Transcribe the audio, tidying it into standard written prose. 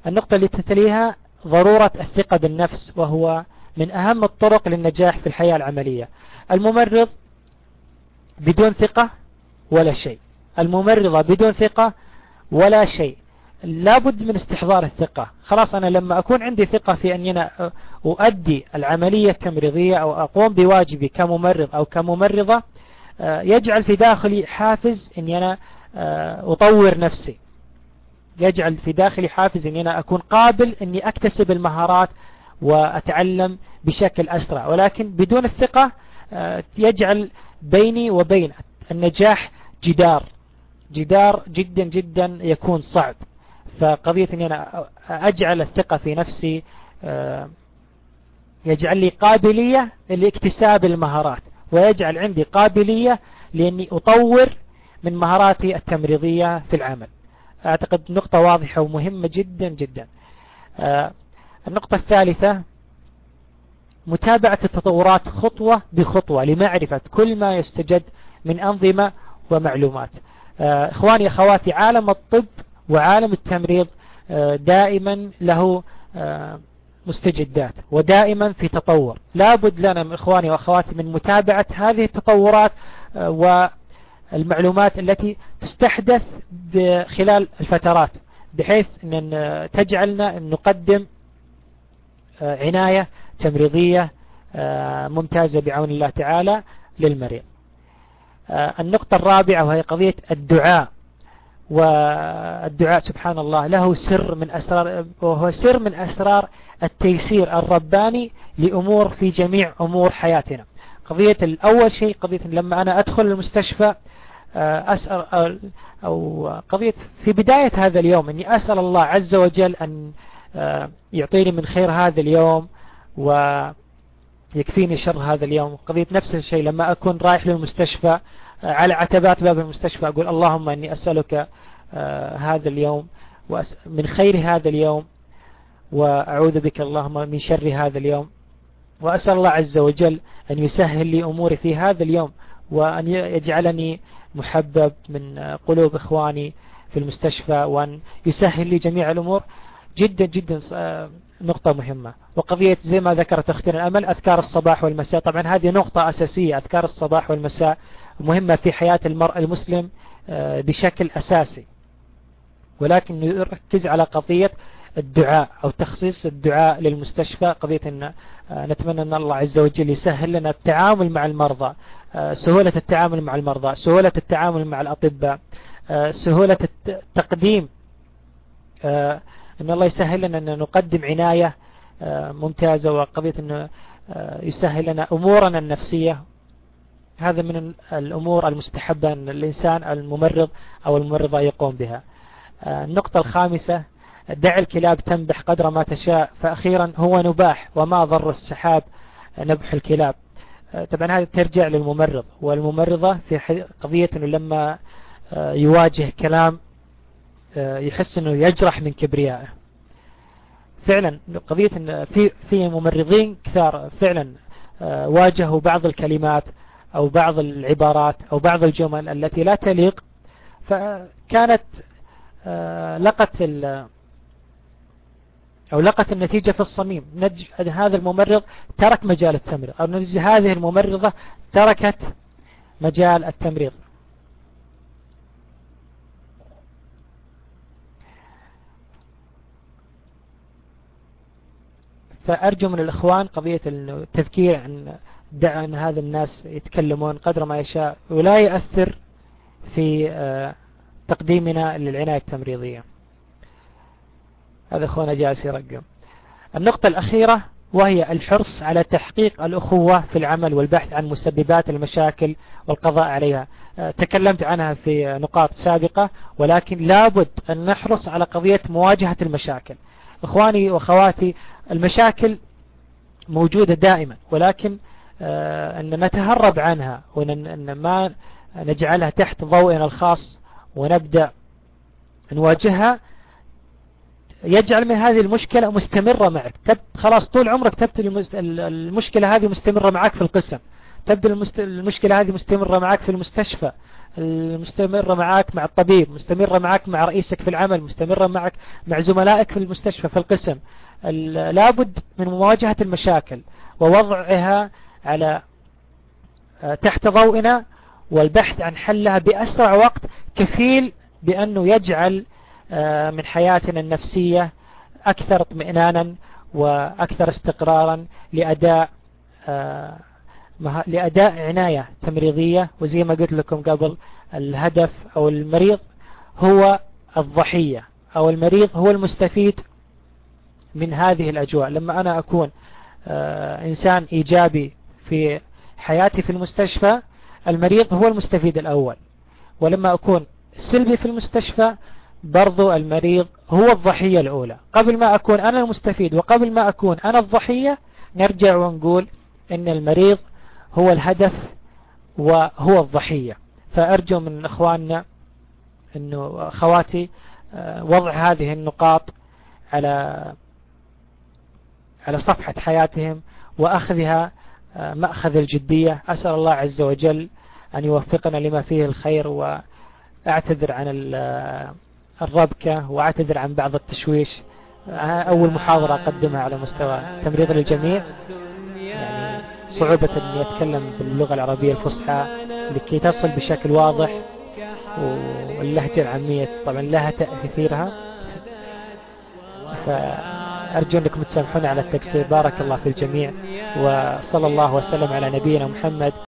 النقطة اللي تتليها ضرورة الثقة بالنفس، وهو من أهم الطرق للنجاح في الحياة العملية. الممرض بدون ثقة ولا شيء، الممرضة بدون ثقة ولا شيء. لابد من استحضار الثقة. خلاص أنا لما أكون عندي ثقة في أني أنا أؤدي العملية التمريضية أو أقوم بواجبي كممرض أو كممرضة، يجعل في داخلي حافز أني أنا أطور نفسي، يجعل في داخلي حافز أني أنا أكون قابل أني أكتسب المهارات وأتعلم بشكل أسرع. ولكن بدون الثقة يجعل بيني وبين النجاح جدار جدا جدا يكون صعب. فقضية أني أنا أجعل الثقة في نفسي يجعل لي قابلية لاكتساب المهارات، ويجعل عندي قابلية لأني أطور من مهاراتي التمريضية في العمل. أعتقد نقطة واضحة ومهمة جدا جدا. النقطة الثالثة متابعة التطورات خطوة بخطوة لمعرفة كل ما يستجد من أنظمة ومعلومات. إخواني أخواتي، عالم الطب وعالم التمريض دائما له مستجدات ودائما في تطور. لابد لنا من إخواني وأخواتي من متابعة هذه التطورات والمعلومات التي تستحدث خلال الفترات، بحيث أن تجعلنا نقدم عناية تمريضية ممتازة بعون الله تعالى للمريض. النقطة الرابعة وهي قضية الدعاء. والدعاء سبحان الله له سر من أسرار، وهو سر من أسرار التيسير الرباني لأمور في جميع أمور حياتنا. قضية الأول شيء قضية لما أنا أدخل المستشفى أسأل، أو قضية في بداية هذا اليوم أني أسأل الله عز وجل أن يعطيني من خير هذا اليوم ويكفيني شر هذا اليوم. قضية نفس الشيء لما أكون رايح للمستشفى على عتبات باب المستشفى أقول اللهم أني أسألك هذا اليوم من خير هذا اليوم، وأعوذ بك اللهم من شر هذا اليوم، وأسأل الله عز وجل أن يسهل لي أموري في هذا اليوم، وأن يجعلني محبب من قلوب إخواني في المستشفى، وأن يسهل لي جميع الأمور. جدا جدا نقطة مهمة. وقضية زي ما ذكرت أختنا الأمل أذكار الصباح والمساء، طبعا هذه نقطة أساسية. أذكار الصباح والمساء مهمة في حياة المرء المسلم بشكل أساسي، ولكن نركز على قضية الدعاء أو تخصيص الدعاء للمستشفى. قضية أن نتمنى أن الله عز وجل يسهل لنا التعامل مع المرضى، سهولة التعامل مع المرضى، سهولة التعامل مع الأطباء، سهولة التقديم، أن الله يسهل لنا أن نقدم عناية ممتازة، وقضية أن يسهل لنا أمورنا النفسية. هذا من الأمور المستحبة أن الإنسان الممرض أو الممرضة يقوم بها. النقطة الخامسة دع الكلاب تنبح قدر ما تشاء، فأخيرا هو نباح وما ضر السحاب نبح الكلاب. طبعا هذا ترجع للممرض والممرضة في قضية أنه لما يواجه كلام يحس أنه يجرح من كبريائه. فعلا قضية أن في ممرضين كثار فعلا واجهوا بعض الكلمات أو بعض العبارات أو بعض الجمل التي لا تليق، فكانت لقت النتيجة في الصميم. هذا الممرض ترك مجال التمريض، أو هذه الممرضة تركت مجال التمريض. فأرجو من الإخوان قضية التذكير عن هذا الناس يتكلمون قدر ما يشاء ولا يؤثر في تقديمنا للعناية التمريضية. هذا أخونا جالس يرقم. النقطة الأخيرة وهي الحرص على تحقيق الأخوة في العمل والبحث عن مسببات المشاكل والقضاء عليها. تكلمت عنها في نقاط سابقة، ولكن لابد أن نحرص على قضية مواجهة المشاكل. إخواني وأخواتي، المشاكل موجودة دائما، ولكن أن نتهرب عنها وأن ما نجعلها تحت ضوئنا الخاص ونبدأ نواجهها يجعل من هذه المشكلة مستمرة معك. خلاص طول عمرك المشكلة هذه مستمرة معك في القسم، تبدو المشكلة هذه مستمرة معك في المستشفى، مستمرة معك مع الطبيب، مستمرة معك مع رئيسك في العمل، مستمرة معك مع زملائك في المستشفى في القسم. لابد من مواجهة المشاكل ووضعها على تحت ضوئنا والبحث عن حلها بأسرع وقت، كفيل بأنه يجعل من حياتنا النفسية أكثر اطمئنانا وأكثر استقرارا لأداء عناية تمريضية. وزي ما قلت لكم قبل، الهدف أو المريض هو الضحية أو المريض هو المستفيد من هذه الأجواء. لما أنا أكون إنسان إيجابي في حياتي في المستشفى، المريض هو المستفيد الأول. ولما أكون سلبي في المستشفى، برضو المريض هو الضحية الأولى. قبل ما أكون أنا المستفيد وقبل ما أكون أنا الضحية، نرجع ونقول إن المريض هو الهدف وهو الضحية. فأرجو من إخواننا إنه أخواتي وضع هذه النقاط على صفحة حياتهم وأخذها مأخذ الجدية. أسأل الله عز وجل أن يوفقنا لما فيه الخير، وأعتذر عن الربكة وأعتذر عن بعض التشويش. أول محاضرة أقدمها على مستوى تمريض للجميع، يعني صعوبة أن يتكلم باللغة العربية الفصحى لكي تصل بشكل واضح، واللهجة العامية طبعا لها تأثيرها، فأرجو أنكم تسامحون على التقصير. بارك الله في الجميع، وصلى الله وسلم على نبينا محمد.